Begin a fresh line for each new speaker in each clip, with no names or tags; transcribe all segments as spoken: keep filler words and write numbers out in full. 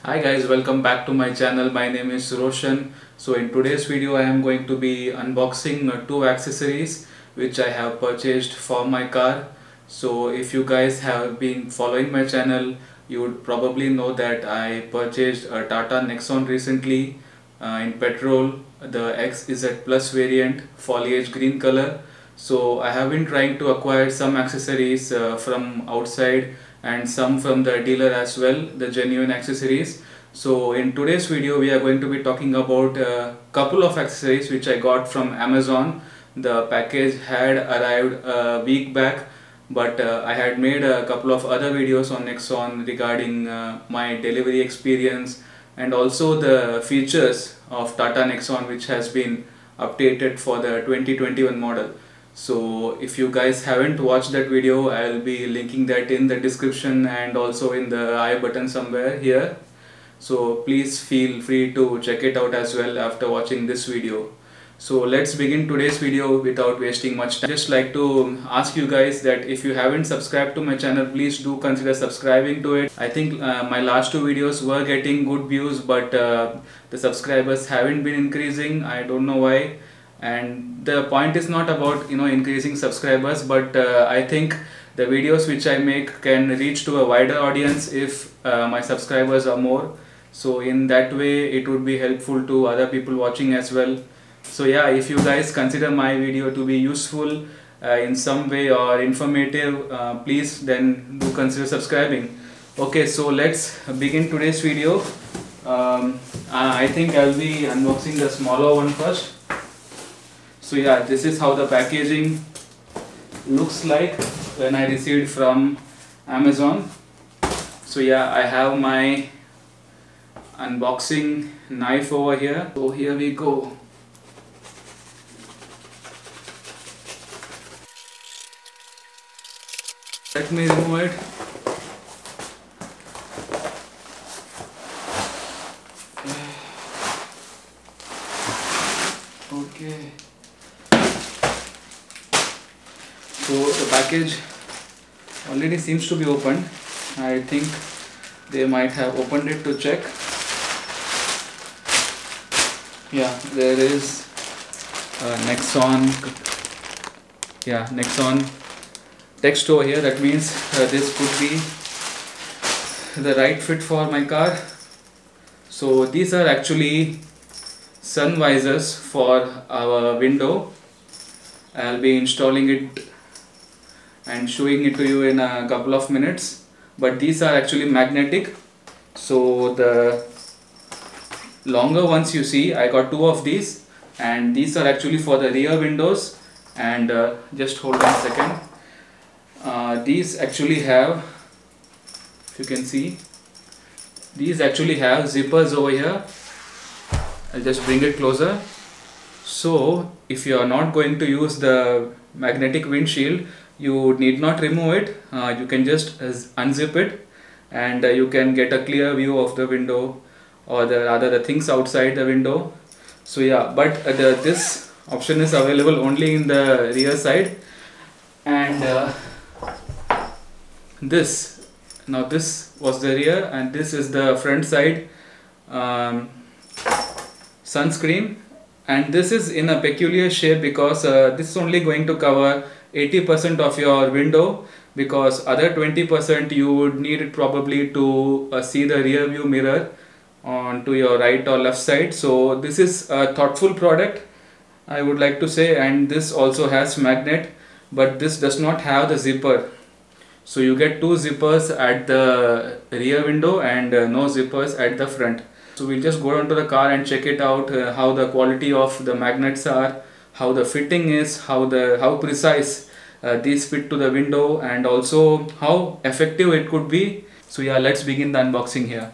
Hi guys, welcome back to my channel. My name is Roshan. So in today's video I am going to be unboxing uh, two accessories which I have purchased for my car. So if you guys have been following my channel, you would probably know that I purchased a Tata Nexon recently uh, in petrol, the X Z Plus variant, foliage green color. So I have been trying to acquire some accessories uh, from outside and some from the dealer as well, the genuine accessories. So in today's video we are going to be talking about a couple of accessories which I got from Amazon. The package had arrived a week back, but uh, I had made a couple of other videos on Nexon regarding uh, my delivery experience and also the features of Tata Nexon, which has been updated for the twenty twenty-one model. So if you guys haven't watched that video, I'll be linking that in the description and also in the I button somewhere here. So please feel free to check it out as well after watching this video. So let's begin today's video without wasting much time. Just like to ask you guys that if you haven't subscribed to my channel, please do consider subscribing to it. I think uh, my last two videos were getting good views, but uh, the subscribers haven't been increasing. I don't know why. And the point is not about you know increasing subscribers, but uh, I think the videos which I make can reach to a wider audience if uh, my subscribers are more. So in that way it would be helpful to other people watching as well. So yeah, if you guys consider my video to be useful uh, in some way or informative, uh, please then do consider subscribing. Okay, so let's begin today's video. um, I think I'll be unboxing the smaller one first. So yeah, this is how the packaging looks like when I received from Amazon. So yeah, I have my unboxing knife over here. So here we go. Let me remove it. Okay. So the package already seems to be opened. I think they might have opened it to check. Yeah, there is a Nexon. Yeah, Nexon text over here. That means uh, this could be the right fit for my car. So these are actually sun visors for our window. I'll be installing it and showing it to you in a couple of minutes, but these are actually magnetic. So the longer ones you see, I got two of these, and these are actually for the rear windows. And uh, just hold on a second. Uh, these actually have, if you can see, these actually have zippers over here. I'll just bring it closer. So if you are not going to use the magnetic windshield, you need not remove it. Uh, you can just uh, unzip it, and uh, you can get a clear view of the window or the other the things outside the window. So yeah, but uh, the, this option is available only in the rear side. And uh, this now this was the rear, and this is the front side um, sunscreen. And this is in a peculiar shape because uh, this is only going to cover eighty percent of your window, because other twenty percent you would need it probably to uh, see the rear view mirror on to your right or left side. So this is a thoughtful product, I would like to say. And this also has magnet, but this does not have the zipper. So you get two zippers at the rear window and uh, no zippers at the front. So we'll just go down to the car and check it out, uh, how the quality of the magnets are, how the fitting is, how the how precise uh, these fit to the window, and also how effective it could be. So yeah, let's begin the unboxing here.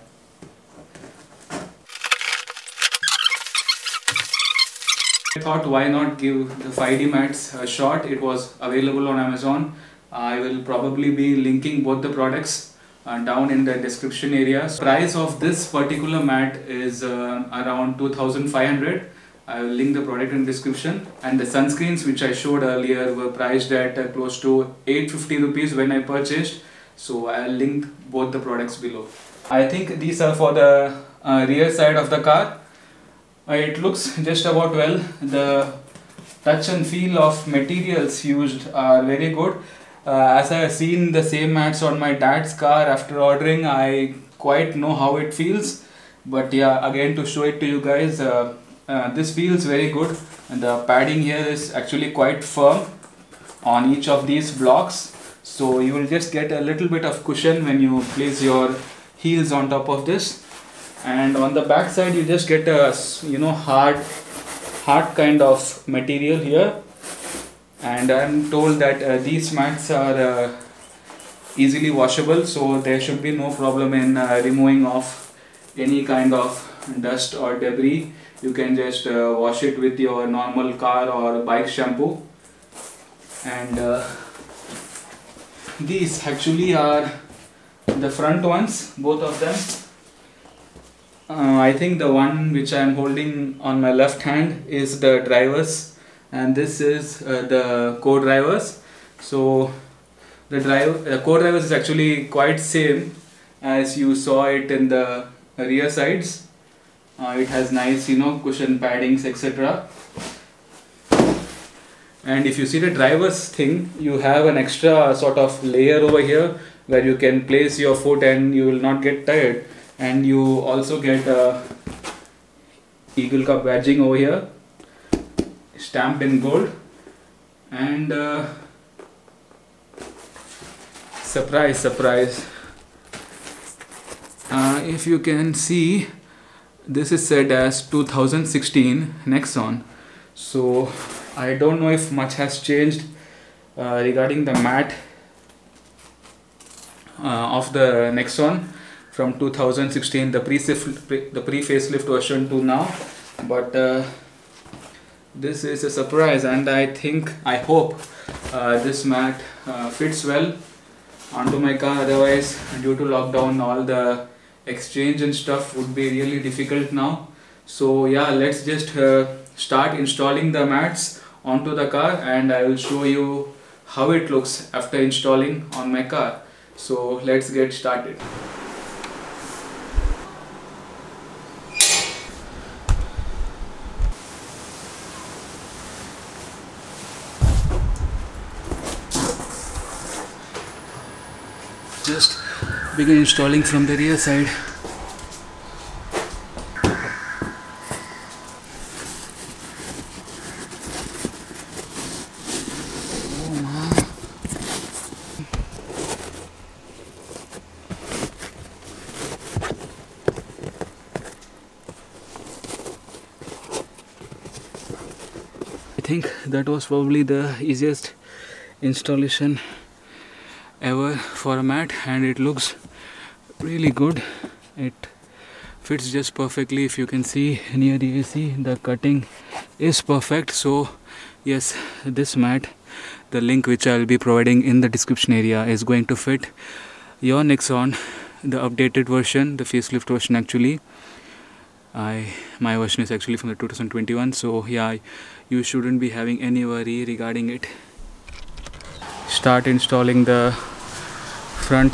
I thought, why not give the five D mats a shot. It was available on Amazon. I will probably be linking both the products uh, down in the description area. So price of this particular mat is uh, around two thousand five hundred. I will link the product in description. And the sunscreens which I showed earlier were priced at uh, close to eight hundred fifty rupees when I purchased. So I'll link both the products below. I think these are for the uh, rear side of the car. Uh, it looks just about well. The touch and feel of materials used are very good. Uh, as I have seen the same mats on my dad's car after ordering, I quite know how it feels. But yeah, again to show it to you guys, uh, uh, this feels very good. And the padding here is actually quite firm on each of these blocks. So you will just get a little bit of cushion when you place your heels on top of this. And on the back side you just get a you know hard hard kind of material here. And I'm told that uh, these mats are uh, easily washable, so there should be no problem in uh, removing off any kind of dust or debris. You can just uh, wash it with your normal car or bike shampoo. And uh, these actually are the front ones, both of them. uh, I think the one which I am holding on my left hand is the drivers, and this is uh, the co-drivers. So the drive uh, co-drivers is actually quite same as you saw it in the rear sides. Uh, it has nice you know cushion paddings, etc. And if you see the driver's thing, you have an extra sort of layer over here where you can place your foot and you will not get tired. And you also get a Eagle Cup badging over here, stamped in gold. And uh, surprise, surprise. Uh, if you can see, this is said as two thousand sixteen Nexon. So I don't know if much has changed uh, regarding the mat uh, of the Nexon from two thousand sixteen, the pre the pre facelift version to now. But uh, this is a surprise, and I think I hope uh, this mat uh, fits well onto my car. Otherwise, due to lockdown, all the exchange and stuff would be really difficult now. So yeah, let's just uh, start installing the mats onto the car, and I will show you how it looks after installing on my car. So let's get started. Just begin installing from the rear side. I think that was probably the easiest installation ever for a mat, and it looks really good. It fits just perfectly. If you can see near the A C, the cutting is perfect. So yes, this mat, the link which I will be providing in the description area, is going to fit your Nexon, the updated version, the facelift version. Actually I my version is actually from the two thousand twenty-one, so yeah, you shouldn't be having any worry regarding it. Start installing the front.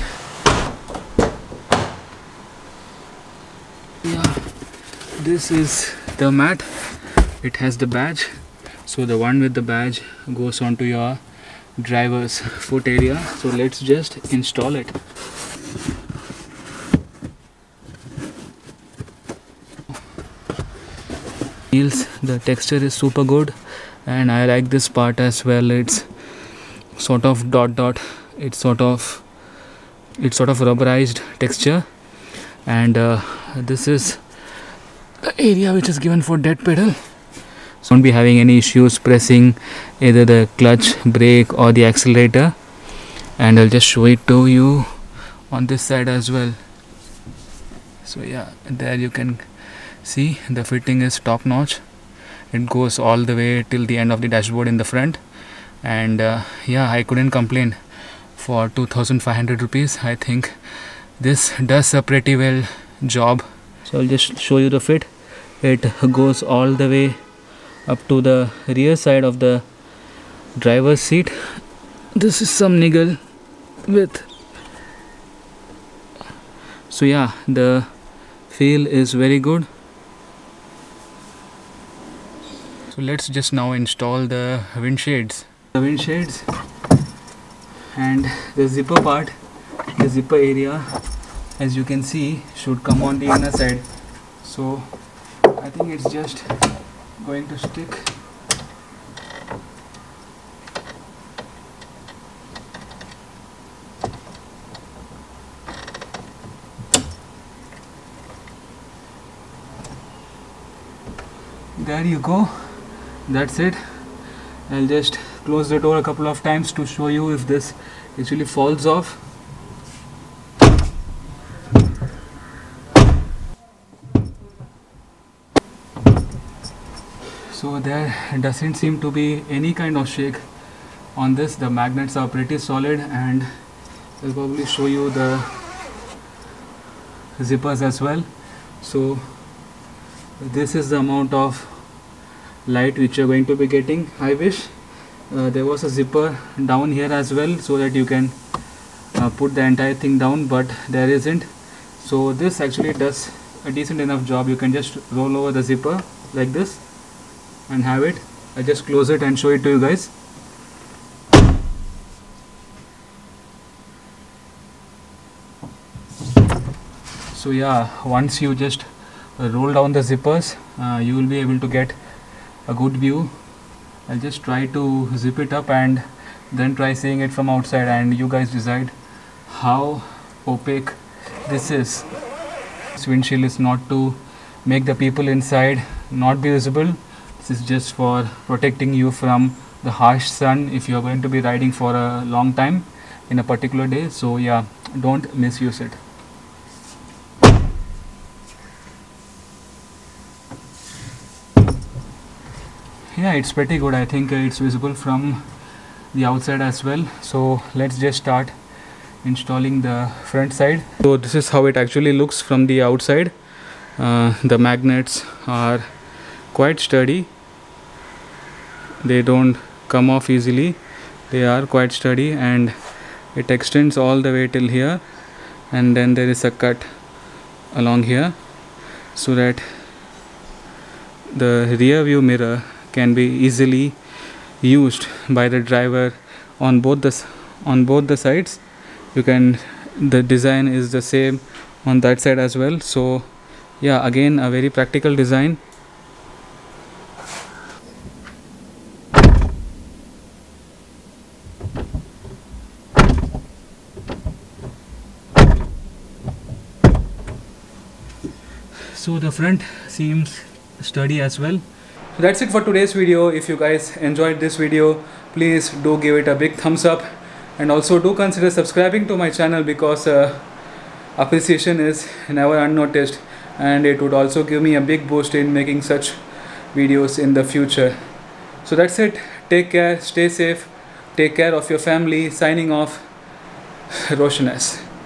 Yeah, this is the mat. It has the badge, so the one with the badge goes onto your driver's foot area. So let's just install it. The texture is super good, and I like this part as well. It's sort of dot dot. It's sort of it's sort of rubberized texture, and uh, this is the area which is given for dead pedal. So won't be having any issues pressing either the clutch, brake, or the accelerator. And I'll just show it to you on this side as well. So yeah, there you can see the fitting is top notch. It goes all the way till the end of the dashboard in the front, and uh, yeah, I couldn't complain. For two thousand five hundred rupees, I think this does a pretty well job. So I'll just show you the fit. It goes all the way up to the rear side of the driver's seat. This is some niggle with So yeah, the feel is very good. So let's just now install the windshades. The windshades and the zipper part, the zipper area, as you can see, should come on the inner side. So I think it's just going to stick. There you go, that's it. I'll just close the door a couple of times to show you if this actually falls off. So there doesn't seem to be any kind of shake on this. The magnets are pretty solid, and I'll probably show you the zippers as well. So this is the amount of light which you're going to be getting. I wish uh, there was a zipper down here as well, so that you can uh, put the entire thing down, but there isn't. So this actually does a decent enough job. You can just roll over the zipper like this and have it. I just close it and show it to you guys. So yeah, once you just roll down the zippers, uh, you will be able to get a good view. I'll just try to zip it up and then try seeing it from outside, and you guys decide how opaque this is. This windshield is not to make the people inside not be visible. This is just for protecting you from the harsh sun if you are going to be riding for a long time in a particular day. So yeah, don't misuse it. Yeah, it's pretty good. I think it's visible from the outside as well. So let's just start installing the front side. So this is how it actually looks from the outside. Uh, the magnets are quite sturdy. They don't come off easily. They are quite sturdy, and it extends all the way till here, and then there is a cut along here so that the rear view mirror can be easily used by the driver on both the on both the sides. You can, the design is the same on that side as well. So yeah, again a very practical design. So the front seems sturdy as well. So that's it for today's video. If you guys enjoyed this video, please do give it a big thumbs up, and also do consider subscribing to my channel, because uh, appreciation is never unnoticed, and it would also give me a big boost in making such videos in the future. So that's it. Take care, stay safe, take care of your family. Signing off, Roshan S.